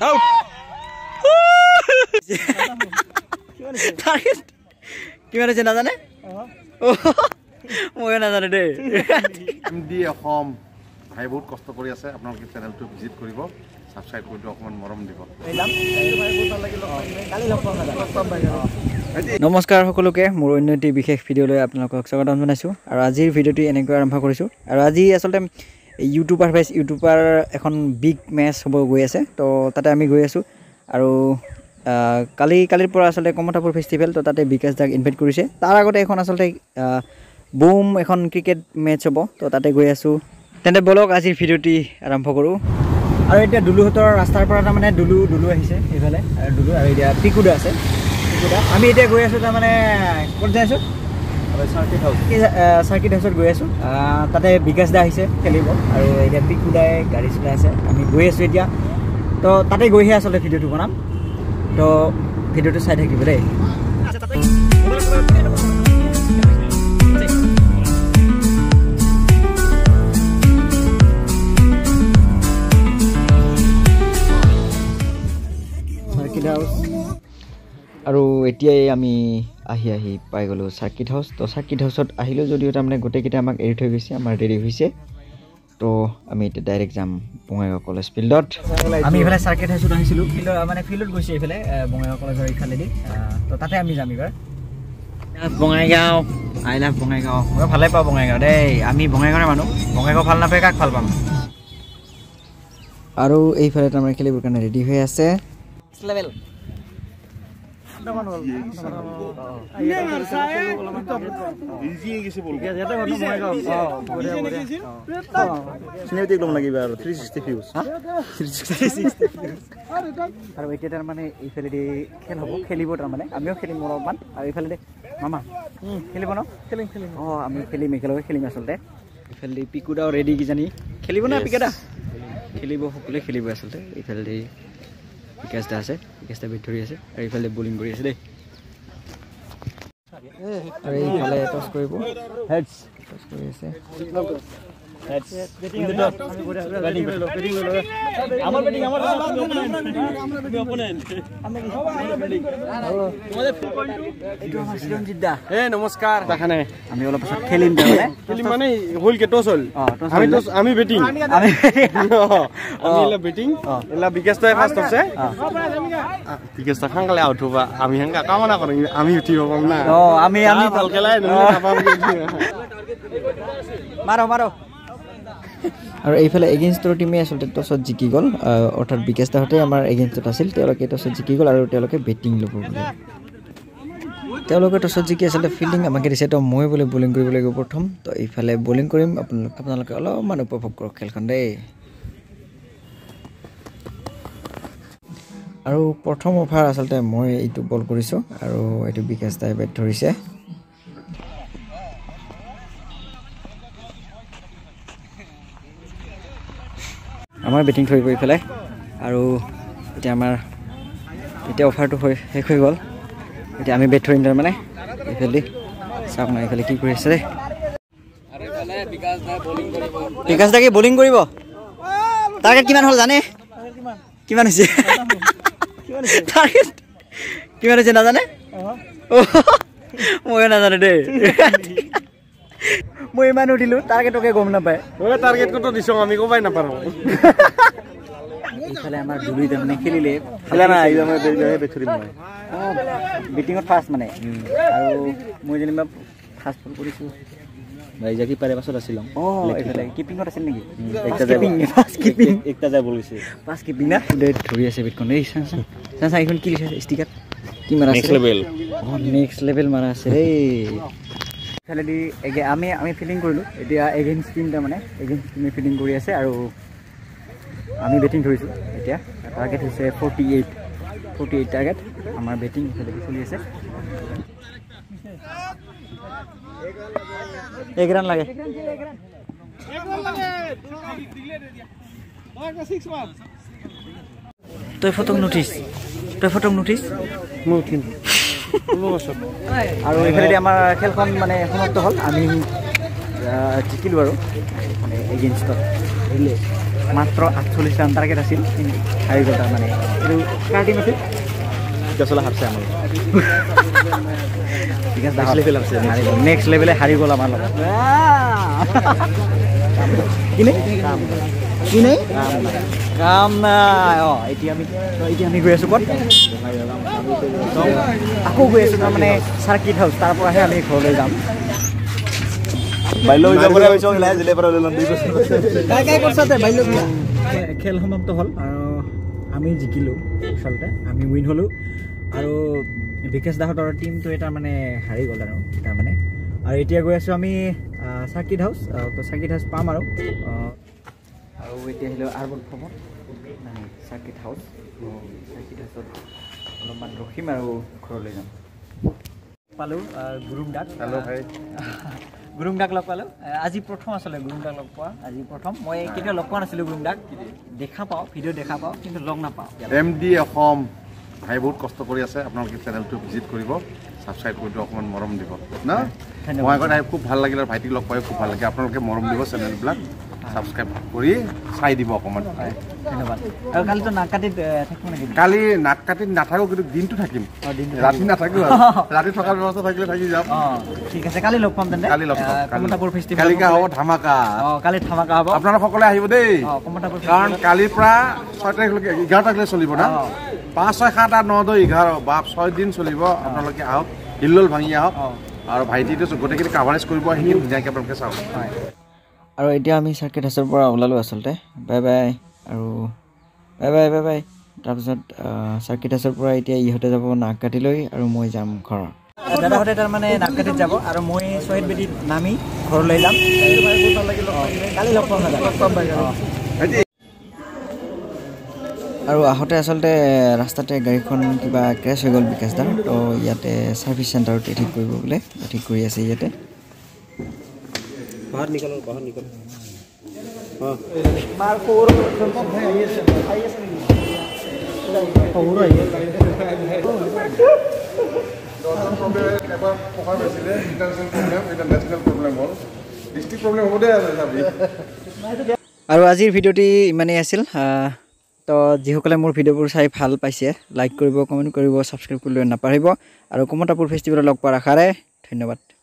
out কিমান আছে নাজানে মই নাজানো দেই এমডি অসম ভাই বহুত কষ্ট কৰি আছে আপোনালোকে চেনেলটো ভিজিট কৰিব সাবস্ক্ৰাইব কৰি অকমান মৰম দিব নমস্কাৰ সকলোকে মোৰ অন্য এটি বিশেষ ভিডিঅ'লৈ আপোনালোকক স্বাগতম জনাইছোঁ আৰু আজিৰ ভিডিঅ'টি এনেকৈ আৰম্ভ কৰিছোঁ আৰু আজি আচলতে ইউটিউবাৰ ভাইছ ইউটিউবাৰ এখন বিগ মেচ হ'ব গৈ আছে তো তাতে আমি গৈ আছোঁ আৰু কালিৰ পৰা আচলতে কমতাপুৰ ফেষ্টিভেল তো তাতে বিকাশ দাক ইনভাইট কৰিছে তাৰ আগতে এখন আচলতে বুম এখন ক্ৰিকেট মেচ হ'ব তো তাতে গৈ আছোঁ তেন্তে বলক আজিৰ ভিডিঅ'টি আৰম্ভ কৰোঁ আৰু এতিয়া দুলুহঁতৰ ৰাস্তাৰ পৰা তাৰমানে দুলু আহিছে এইফালে আৰু দুলু আৰু এতিয়া পিকুদা আছে আমি এতিয়া গৈ আছোঁ তাৰমানে ক'ত যাই আছোঁ চাৰ্কিট হাউচত গৈ আছোঁ তাতে বিকাশ দা আহিছে খেলিব আৰু এতিয়া পিকুদাই গাড়ী চলাই আছে আমি গৈ আছোঁ এতিয়া তো তাতে গৈহে আচলতে ভিডিঅ'টো বনাম তো ভিডিঅ'টো চাই থাকিব দেই চাৰ্কিট হাউচ আৰু এতিয়াই আমি আহি পাই গ'লোঁ চাৰ্কিট হাউচ তো চাৰ্কিট হাউচত আহিলোঁ যদিও তাৰমানে গোটেইকেইটা আমাক এৰি থৈ গৈছে আমাৰ ৰেডি হৈছে তো আমি এতিয়া ডাইৰেক্ট যাম বঙাইগাঁও কলেজ ফিল্ডত আমি এইফালে চাৰ্কিট হাউচত আহিছিলোঁ ফিল্ডত গৈছে এইফালে বঙাইগাঁও কলেজৰ এইফালেদি তো তাতে আমি যাম এইবাৰ বঙাইগাঁও আই লাভ বঙাইগাঁও মই ভালে পাওঁ বঙাইগাঁও দেই আমি বঙাইগাঁৱৰ মানুহ বঙাইগাঁও ভাল নাপায় কাক ভাল পাম আৰু এইফালে তাৰমানে খেলিবৰ কাৰণে ৰেডি হৈ আছে লেভেল আৰু এতিয়া তাৰমানে এইফালেদি খেল হ'ব খেলিব তাৰমানে আমিও খেলিম অলপমান আৰু এইফালেদি মামা খেলিব ন খেলিম অঁ আমি খেলিম একেলগে খেলিম আচলতে এইফালেদি পিকুদাও ৰেডি কিজানি খেলিব না পিকুদা খেলিব সকলোৱে খেলিব আচলতে এইফালেদি বিকাশ দা আছে বিকাশ দা বেট ধৰি আছে আৰু এইফালে বলিং কৰি আছে দেই আৰু এইফালে টছ কৰিব হেডছ টছ কৰি আছে নমস্কাৰ আমি অলপ পিছত খেলিম মানে হল কে টছ হল আমি বেটিং বেটিং বিকাশ দাই ফাৰ্ষ্ট আছে বিকাশ দা খাংকালে আউট হবা আমি হেংকা কামনা কৰিম আমি উঠিব পাম না আমি ভাল খেলাই মাৰো আৰু এইফালে এগেইনষ্টৰ টিমে আচলতে টছত জিকি গ'ল অৰ্থাৎ বিকাশ দাহঁতে আমাৰ এগেইনষ্টত আছিল তেওঁলোকে টছত জিকি গ'ল আৰু তেওঁলোকে বেটিং ল'ব বোলে তেওঁলোকে টছত জিকি আচলতে ফিল্ডিং আমাকে দিছে তো মই বোলে বলিং কৰিব লাগিব প্ৰথম তো এইফালে বলিং কৰিম আপোনালোকে অলপমান উপভোগ কৰক খেলখন দেই আৰু প্ৰথম অভাৰ আচলতে মই এইটো বল কৰিছোঁ আৰু এইটো বিকাশ দাই বেট ধৰিছে আমাৰ বেটিং ধৰিব এইফালে আৰু এতিয়া অফাৰটো শেষ হৈ গ'ল এতিয়া আমি বেট ধৰিম তাৰমানে এইফালে চাওক না এইফালে কি কৰি আছে দেই বিকাশ দাকে বলিং কৰিব টাৰ্গেট কিমান হ'ল জানে কিমান হৈছে টাৰ্গেট কিমান হৈছে নাজানে ময়ো নাজানো দেই মই ইমান উঠিলোঁ টাৰ্গেটকে গম নাপায় টাৰ্গেট কত দিছোঁ আমি ক'বাই নাপাৰোঁ এইফালে আমাৰ দুই তাৰমানে খেলিলে বেটিঙত ফাৰ্ষ্ট মানে আৰু মই যেনিবা ফাৰ্ষ্ট বল কৰিছোঁ ৰাইজা কি পাৰে পাছত আছিলোঁ এইফালে কিপিঙত আছিল নেকি একটা যায় বল গৈছে পাঁচ কিপিং না ধৰি আছে বেটখন এই চাচা এইখন কি লিখা ষ্টিকাৰ কি মাৰা আছে নেক্সট লেভেল মাৰা আছে এই এইফালেদি আমি ফিল্ডিং কৰিলোঁ এতিয়া এগেইনষ্ট টিম তাৰমানে এগেইনষ্ট টিমে ফিল্ডিং কৰি আছে আৰু আমি বেটিং ধৰিছোঁ এতিয়া টাৰ্গেট হৈছে 48 টাৰ্গেট আমাৰ বেটিং এইফালেদি চলি আছে 1 ৰান লাগে তই ফটোক নটিছ মই উঠিম আৰু এইফালেদি আমাৰ খেলখন মানে সমাপ্ত হ'ল আমি জিকিলোঁ আৰু মানে এগেইনষ্টত মাত্ৰ 48 ৰান টাৰ্গেট আছিল কিন্তু হাৰি গ'ল তাৰমানে এইটো কাৰ টিম আছিল বিকাশলা হাৰছে আমাৰ বিকাশ নেক্সট লেভেল আছে নেক্সট লেভেলে হাৰি গ'ল আমাৰ লগত কি নাই কাম নাই এতিয়া আমি গৈ আছোঁ ক'ত আকৌ গৈ আছোঁ তাৰমানে চাৰ্কিট হাউচ তাৰ পৰাহে আমি ঘৰলৈ যাম খেল সমাপ্ত হ'ল আৰু আমি জিকিলোঁ আচলতে আমি উইন হ'লোঁ আৰু বিকাশ দাহঁতৰ টিমটো এটা মানে হাৰি গ'ল আৰু তাৰমানে আৰু এতিয়া গৈ আছোঁ আমি চাৰ্কিট হাউচ তো চাৰ্কিট হাউচ পাম আৰু এতিয়া আহিলোঁ আৰবন ফৰ্মত চাৰ্কিট হাউচ চাৰ্কিট হাউচত অলপমান ৰখিম আৰু ঘৰলৈ যাম পালোঁ গুৰুং দাক গুৰুং দাক লগ পালোঁ আজি প্ৰথম আচলতে গুৰুং দাক লগ পোৱা আজি প্ৰথম মই কেতিয়াও লগ পোৱা নাছিলোঁ গুৰুং দাক দেখা পাওঁ ভিডিঅ' দেখা পাওঁ কিন্তু লগ নাপাওঁ MD অসম ভাই বহুত কষ্ট কৰি আছে আপোনালোকে চেনেলটো ভিজিট কৰিব ছাবস্ক্ৰাইব কৰি অকণমান মৰম দিব না মই আগত খুব ভাল লাগিল আৰু ভাইটিক লগ পাই খুব ভাল লাগে আপোনালোকে মৰম দিব চেনেলবিলাক ছাবস্ক্ৰাইব কৰি চাই দিব অকণমান ধন্যবাদ আৰু কালিতো নাক কাটিত থাকিব নেকি কালি নাক কাটিত নাথাকোঁ কিন্তু দিনটো থাকিম ৰাতি নাথাকোঁ ৰাতি থকাৰ ব্যৱস্থা থাকিলে থাকি যাম ঠিক আছে কালি লগ পাম তেন্তে কালি লগ পাম কমতাপুৰ ফেষ্টিভেল কালিকা হ'ব ধামাকা কালি ধামাকা হ'ব আপোনালোক সকলোৱে আহিব দেই কাৰণ কালিৰ পৰা 6 তাৰিখলৈকে 11 তাৰিখলৈ চলিব না 5, 6, 7, 8, 9, 10, 11 বা 6 দিন চলিব আপোনালোকে আহক হিল্লোল ভাঙি আহক আৰু ভাইটিটো গোটেইখিনি কাভাৰেজ কৰিব সেইখিনি ধুনীয়াকৈ আপোনালোকে চাওক আৰু এতিয়া আমি চাৰ্কিট হাউচৰ পৰা ওলালোঁ আচলতে বাই বাই আৰু বাই বাই তাৰপিছত চাৰ্কিট হাউচৰ পৰা এতিয়া ইহঁতে যাব নাক কাটিলৈ আৰু মই যাম ঘৰত দাদাহঁতে তাৰমানে নাক কাটিত যাব আৰু মই শ্বহীদ বেদীত নামি ঘৰলৈ যাম কালি লগ পাম আৰু আহোঁতে আচলতে ৰাস্তাতে গাড়ীখন কিবা ক্ৰেছ হৈ গ'ল বিকাশ দাৰ তো ইয়াতে ছাৰ্ভিচ চেণ্টাৰতে ঠিক কৰিব বোলে ঠিক কৰি আছে ইয়াতে बाहर निकलो मार को और आइए আৰু আজিৰ ভিডিঅ'টি ইমানেই আছিল তো যিসকলে মোৰ ভিডিঅ'বোৰ চাই ভাল পাইছে লাইক কৰিব কমেণ্ট কৰিব ছাবস্ক্ৰাইব কৰিবলৈ নাপাহৰিব আৰু কমতাপুৰ ফেষ্টিভেলত লগ পোৱাৰ আশাৰে ধন্যবাদ